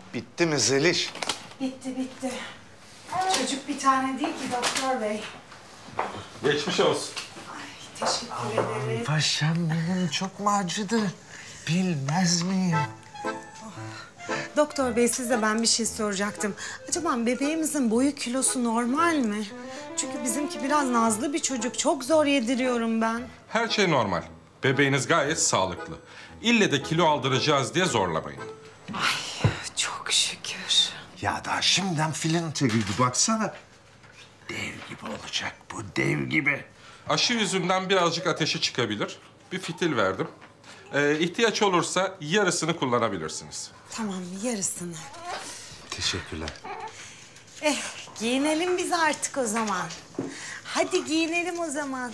Bitti mi Zeliş? Bitti bitti. Çocuk bir tane değil ki doktor bey. Geçmiş olsun. Ay teşekkür ederim. Paşam benim çok mu acıdı? Bilmez miyim? Doktor bey size ben bir şey soracaktım. Acaba bebeğimizin boyu kilosu normal mi? Çünkü bizimki biraz nazlı bir çocuk. Çok zor yediriyorum ben. Her şey normal. Bebeğiniz gayet sağlıklı. İlle de kilo aldıracağız diye zorlamayın. Çok şükür. Ya daha şimdiden filan çekildi baksana. Dev gibi olacak bu, dev gibi. Aşı yüzünden birazcık ateşi çıkabilir. Bir fitil verdim. İhtiyaç olursa yarısını kullanabilirsiniz. Tamam yarısını. Teşekkürler. Giyinelim biz artık o zaman. Hadi giyinelim o zaman.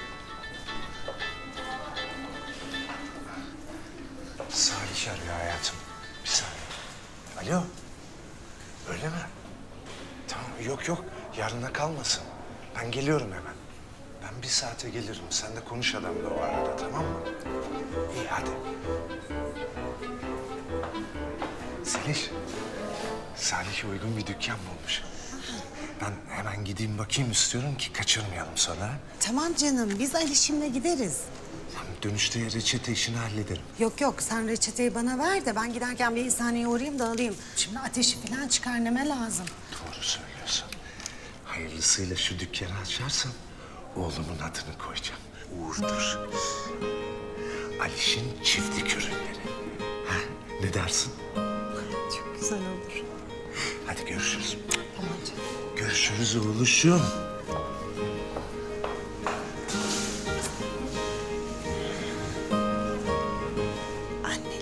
Salih arıyor hayatım. Bir saniye. Alo. Öyle mi? Tamam, yok. Yarına kalmasın. Ben geliyorum hemen. Ben bir saate gelirim. Sen de konuş adamla o arada, tamam mı? İyi, hadi. Seliş, Salih uygun bir dükkan bulmuş. Ben hemen gideyim bakayım istiyorum ki kaçırmayalım sonra. Tamam canım biz Alişim'le gideriz. Ben dönüşte reçete işini hallederim. Yok sen reçeteyi bana ver de ben giderken bir eczaneye uğrayayım da alayım. Şimdi ateşi falan çıkar neme lazım. Doğru söylüyorsun. Hayırlısıyla şu dükkanı açarsam oğlumun adını koyacağım. Uğur'dur. Aliş'in çiftlik ürünleri. Ha, ne dersin? Çok güzel olur. Hadi görüşürüz. Tamam canım. Görüşürüz oğluşum. Anneleri